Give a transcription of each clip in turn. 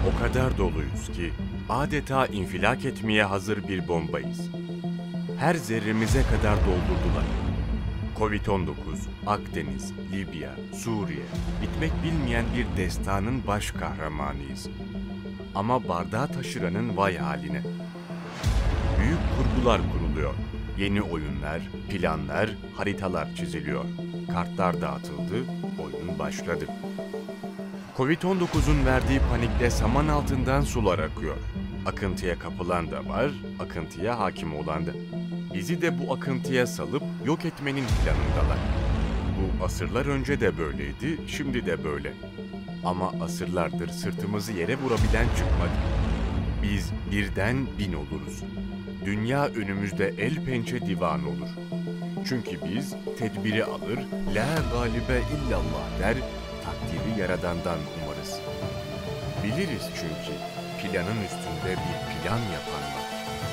O kadar doluyuz ki adeta infilak etmeye hazır bir bombayız. Her zerremize kadar doldurdular. Covid-19, Akdeniz, Libya, Suriye, bitmek bilmeyen bir destanın baş kahramanıyız. Ama bardağı taşıranın vay haline. Büyük kurgular kuruluyor. Yeni oyunlar, planlar, haritalar çiziliyor. Kartlar dağıtıldı, oyun başladı. Covid-19'un verdiği panikle saman altından sular akıyor. Akıntıya kapılan da var, akıntıya hakim olan da. Bizi de bu akıntıya salıp yok etmenin planındalar. Bu asırlar önce de böyleydi, şimdi de böyle. Ama asırlardır sırtımızı yere vurabilen çıkmadı. Biz birden 1000 oluruz. Dünya önümüzde el pençe divan olur. Çünkü biz tedbiri alır, la galibe illallah der, takdiri yaradandan umarız. Biliriz çünkü planın üstünde bir plan yapan var.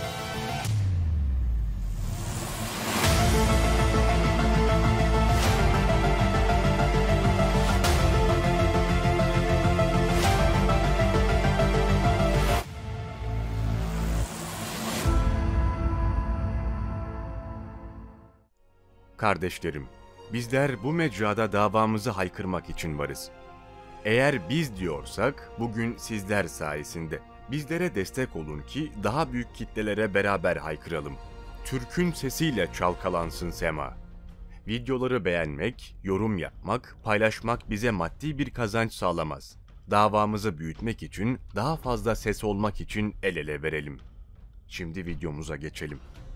Kardeşlerim, bizler bu mecrada davamızı haykırmak için varız. Eğer biz diyorsak bugün sizler sayesinde bizlere destek olun ki daha büyük kitlelere beraber haykıralım. Türk'ün sesiyle çalkalansın sema. Videoları beğenmek, yorum yapmak, paylaşmak bize maddi bir kazanç sağlamaz. Davamızı büyütmek için, daha fazla ses olmak için el ele verelim. Şimdi videomuza geçelim.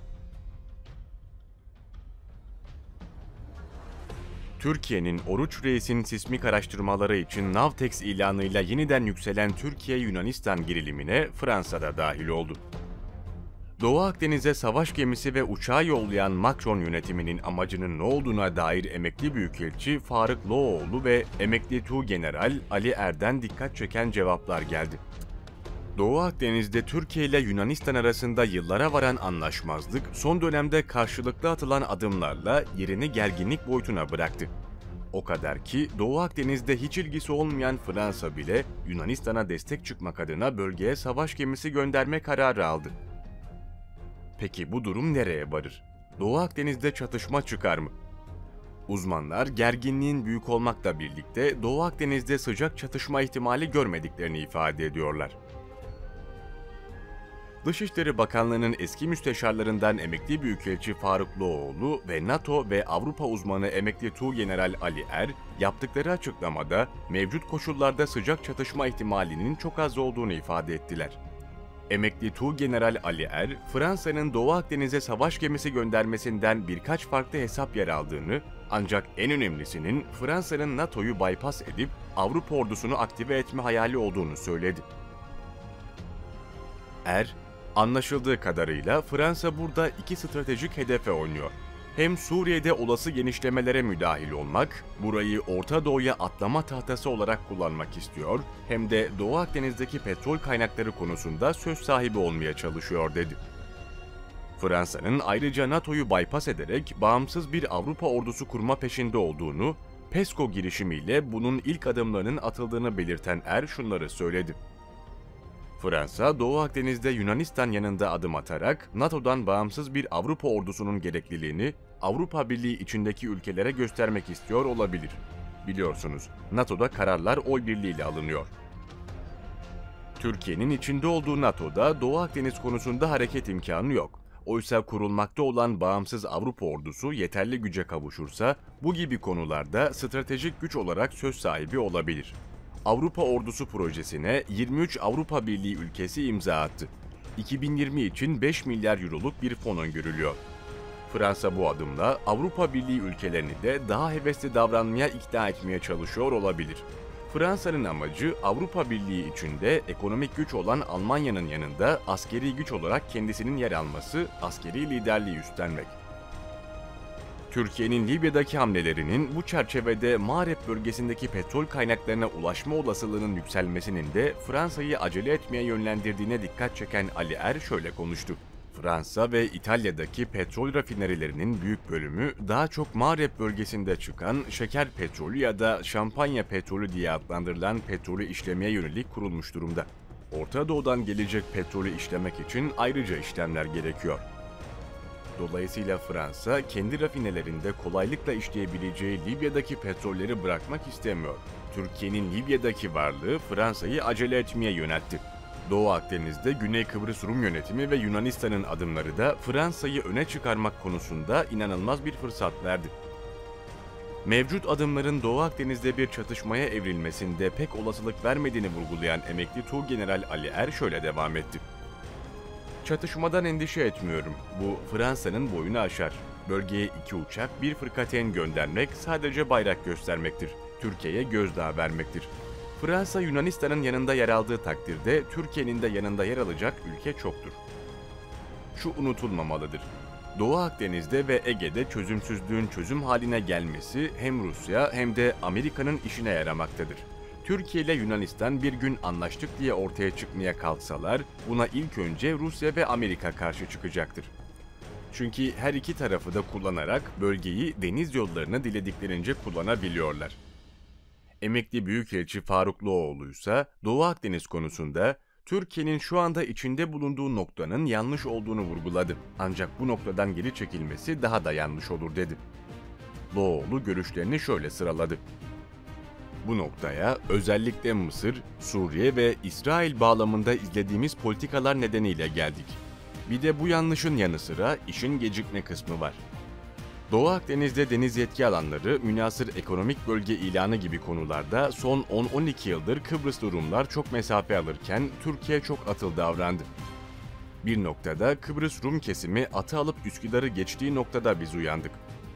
Türkiye'nin Oruç Reis'in sismik araştırmaları için Navtex ilanıyla yeniden yükselen Türkiye-Yunanistan gerilimine Fransa da dahil oldu. Doğu Akdeniz'e savaş gemisi ve uçağı yollayan Macron yönetiminin amacının ne olduğuna dair emekli büyükelçi Faruk Loğoğlu ve emekli Tuğgeneral Ali Er'den dikkat çeken cevaplar geldi. Doğu Akdeniz'de Türkiye ile Yunanistan arasında yıllara varan anlaşmazlık son dönemde karşılıklı atılan adımlarla yerini gerginlik boyutuna bıraktı. O kadar ki Doğu Akdeniz'de hiç ilgisi olmayan Fransa bile Yunanistan'a destek çıkmak adına bölgeye savaş gemisi gönderme kararı aldı. Peki bu durum nereye varır? Doğu Akdeniz'de çatışma çıkar mı? Uzmanlar gerginliğin büyük olmakla birlikte Doğu Akdeniz'de sıcak çatışma ihtimali görmediklerini ifade ediyorlar. Dışişleri Bakanlığı'nın eski müsteşarlarından emekli büyükelçi Faruk Loğoğlu ve NATO ve Avrupa uzmanı emekli Tuğgeneral Ali Er, yaptıkları açıklamada mevcut koşullarda sıcak çatışma ihtimalinin çok az olduğunu ifade ettiler. Emekli Tuğgeneral Ali Er, Fransa'nın Doğu Akdeniz'e savaş gemisi göndermesinden birkaç farklı hesap yer aldığını, ancak en önemlisinin Fransa'nın NATO'yu bypass edip Avrupa ordusunu aktive etme hayali olduğunu söyledi. Er, anlaşıldığı kadarıyla Fransa burada iki stratejik hedefe oynuyor. Hem Suriye'de olası genişlemelere müdahil olmak, burayı Orta Doğu'ya atlama tahtası olarak kullanmak istiyor, hem de Doğu Akdeniz'deki petrol kaynakları konusunda söz sahibi olmaya çalışıyor dedi. Fransa'nın ayrıca NATO'yu bypass ederek bağımsız bir Avrupa ordusu kurma peşinde olduğunu, PESCO girişimiyle bunun ilk adımlarının atıldığını belirten Er şunları söyledi. Fransa, Doğu Akdeniz'de Yunanistan yanında adım atarak NATO'dan bağımsız bir Avrupa ordusunun gerekliliğini Avrupa Birliği içindeki ülkelere göstermek istiyor olabilir. Biliyorsunuz, NATO'da kararlar oy birliğiyle alınıyor. Türkiye'nin içinde olduğu NATO'da Doğu Akdeniz konusunda hareket imkanı yok. Oysa kurulmakta olan bağımsız Avrupa ordusu yeterli güce kavuşursa bu gibi konularda stratejik güç olarak söz sahibi olabilir. Avrupa Ordusu projesine 23 Avrupa Birliği ülkesi imza attı. 2020 için 5 milyar euroluk bir fon öngörülüyor. Fransa bu adımla Avrupa Birliği ülkelerini de daha hevesli davranmaya ikna etmeye çalışıyor olabilir. Fransa'nın amacı Avrupa Birliği içinde ekonomik güç olan Almanya'nın yanında askeri güç olarak kendisinin yer alması, askeri liderliği üstlenmek. Türkiye'nin Libya'daki hamlelerinin bu çerçevede Mağrep bölgesindeki petrol kaynaklarına ulaşma olasılığının yükselmesinin de Fransa'yı acele etmeye yönlendirdiğine dikkat çeken Ali Er şöyle konuştu. Fransa ve İtalya'daki petrol rafinerilerinin büyük bölümü daha çok Mağrep bölgesinde çıkan şeker petrolü ya da şampanya petrolü diye adlandırılan petrolü işlemeye yönelik kurulmuş durumda. Orta Doğu'dan gelecek petrolü işlemek için ayrıca işlemler gerekiyor. Dolayısıyla Fransa, kendi rafinelerinde kolaylıkla işleyebileceği Libya'daki petrolleri bırakmak istemiyor. Türkiye'nin Libya'daki varlığı Fransa'yı acele etmeye yöneltti. Doğu Akdeniz'de Güney Kıbrıs Rum yönetimi ve Yunanistan'ın adımları da Fransa'yı öne çıkarmak konusunda inanılmaz bir fırsat verdi. Mevcut adımların Doğu Akdeniz'de bir çatışmaya evrilmesinde pek olasılık vermediğini vurgulayan emekli Tuğgeneral Ali Er şöyle devam etti. Çatışmadan endişe etmiyorum. Bu Fransa'nın boyunu aşar. Bölgeye 2 uçak, 1 fırkateyn göndermek sadece bayrak göstermektir. Türkiye'ye gözdağı vermektir. Fransa, Yunanistan'ın yanında yer aldığı takdirde Türkiye'nin de yanında yer alacak ülke çoktur. Şu unutulmamalıdır. Doğu Akdeniz'de ve Ege'de çözümsüzlüğün çözüm haline gelmesi hem Rusya hem de Amerika'nın işine yaramaktadır. Türkiye ile Yunanistan bir gün anlaştık diye ortaya çıkmaya kalksalar, buna ilk önce Rusya ve Amerika karşı çıkacaktır. Çünkü her iki tarafı da kullanarak bölgeyi deniz yollarını dilediklerince kullanabiliyorlar. Emekli Büyükelçi Farukluoğlu ise Doğu Akdeniz konusunda Türkiye'nin şu anda içinde bulunduğu noktanın yanlış olduğunu vurguladı. Ancak bu noktadan geri çekilmesi daha da yanlış olur dedi. Loğlu görüşlerini şöyle sıraladı. Bu noktaya özellikle Mısır, Suriye ve İsrail bağlamında izlediğimiz politikalar nedeniyle geldik. Bir de bu yanlışın yanı sıra işin gecikme kısmı var. Doğu Akdeniz'de deniz yetki alanları, münhasır ekonomik bölge ilanı gibi konularda son 10-12 yıldır Kıbrıslı Rumlar çok mesafe alırken Türkiye çok atıl davrandı. Bir noktada Kıbrıs Rum kesimi atı alıp Üsküdar'ı geçtiği noktada biz uyandık.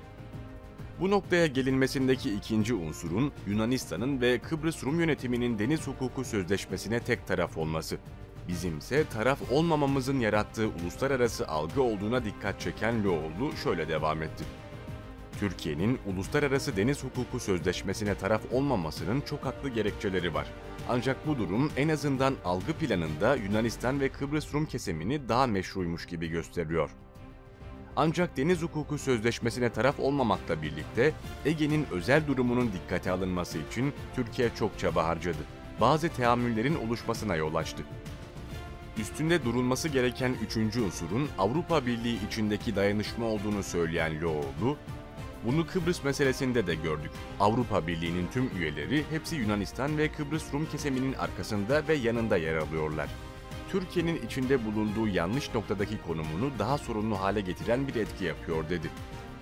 Bu noktaya gelinmesindeki ikinci unsurun Yunanistan'ın ve Kıbrıs Rum yönetiminin deniz hukuku sözleşmesine tek taraf olması. Bizimse taraf olmamamızın yarattığı uluslararası algı olduğuna dikkat çeken Loğlu şöyle devam etti. Türkiye'nin uluslararası deniz hukuku sözleşmesine taraf olmamasının çok haklı gerekçeleri var. Ancak bu durum en azından algı planında Yunanistan ve Kıbrıs Rum kesimini daha meşruymuş gibi gösteriyor. Ancak deniz hukuku sözleşmesine taraf olmamakla birlikte Ege'nin özel durumunun dikkate alınması için Türkiye çok çaba harcadı. Bazı teamüllerin oluşmasına yol açtı. Üstünde durulması gereken üçüncü unsurun Avrupa Birliği içindeki dayanışma olduğunu söyleyen Loğlu, bunu Kıbrıs meselesinde de gördük. Avrupa Birliği'nin tüm üyeleri hepsi Yunanistan ve Kıbrıs Rum kesiminin arkasında ve yanında yer alıyorlar. Türkiye'nin içinde bulunduğu yanlış noktadaki konumunu daha sorunlu hale getiren bir etki yapıyor dedi.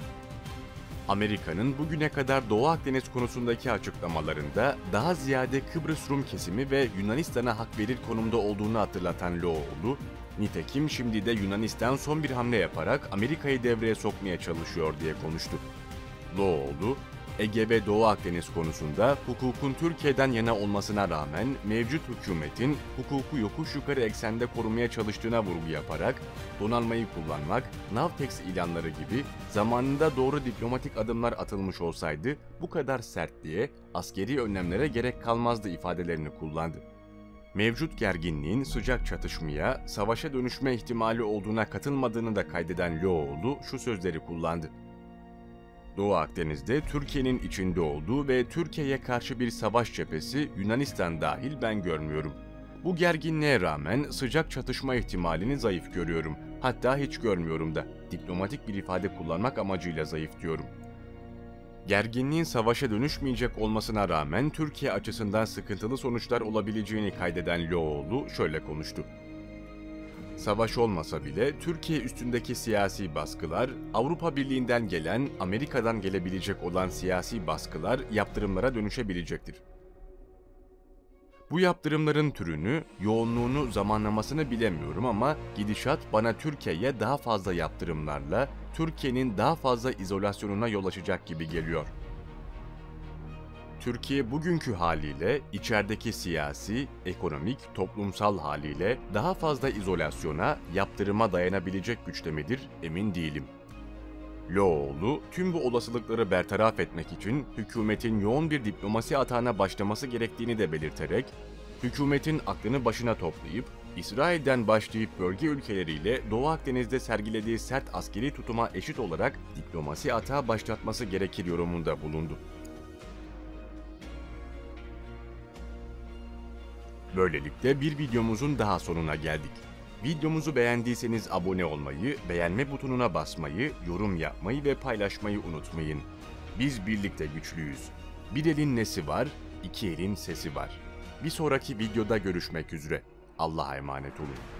Amerika'nın bugüne kadar Doğu Akdeniz konusundaki açıklamalarında daha ziyade Kıbrıs Rum kesimi ve Yunanistan'a hak verir konumda olduğunu hatırlatan Loğlu, nitekim şimdi de Yunanistan son bir hamle yaparak Amerika'yı devreye sokmaya çalışıyor diye konuştu. Loğlu, Ege ve Doğu Akdeniz konusunda hukukun Türkiye'den yana olmasına rağmen mevcut hükümetin hukuku yokuş yukarı eksende korumaya çalıştığına vurgu yaparak donanmayı kullanmak, Navtex ilanları gibi zamanında doğru diplomatik adımlar atılmış olsaydı bu kadar sertliğe, askeri önlemlere gerek kalmazdı ifadelerini kullandı. Mevcut gerginliğin sıcak çatışmaya, savaşa dönüşme ihtimali olduğuna katılmadığını da kaydeden Loğlu şu sözleri kullandı. Doğu Akdeniz'de Türkiye'nin içinde olduğu ve Türkiye'ye karşı bir savaş cephesi Yunanistan dahil ben görmüyorum. Bu gerginliğe rağmen sıcak çatışma ihtimalini zayıf görüyorum. Hatta hiç görmüyorum da. Diplomatik bir ifade kullanmak amacıyla zayıf diyorum. Gerginliğin savaşa dönüşmeyecek olmasına rağmen Türkiye açısından sıkıntılı sonuçlar olabileceğini kaydeden Loğlu şöyle konuştu. Savaş olmasa bile Türkiye üstündeki siyasi baskılar, Avrupa Birliği'nden gelen, Amerika'dan gelebilecek olan siyasi baskılar yaptırımlara dönüşebilecektir. Bu yaptırımların türünü, yoğunluğunu, zamanlamasını bilemiyorum ama gidişat bana Türkiye'ye daha fazla yaptırımlarla, Türkiye'nin daha fazla izolasyonuna yol açacak gibi geliyor. Türkiye bugünkü haliyle, içerideki siyasi, ekonomik, toplumsal haliyle daha fazla izolasyona, yaptırıma dayanabilecek güçte midir emin değilim. Loğlu, tüm bu olasılıkları bertaraf etmek için hükümetin yoğun bir diplomasi atağına başlaması gerektiğini de belirterek, hükümetin aklını başına toplayıp, İsrail'den başlayıp bölge ülkeleriyle Doğu Akdeniz'de sergilediği sert askeri tutuma eşit olarak diplomasi atağı başlatması gerekir yorumunda bulundu. Böylelikle bir videomuzun daha sonuna geldik. Videomuzu beğendiyseniz abone olmayı, beğenme butonuna basmayı, yorum yapmayı ve paylaşmayı unutmayın. Biz birlikte güçlüyüz. Bir elin nesi var, iki elin sesi var. Bir sonraki videoda görüşmek üzere. Allah'a emanet olun.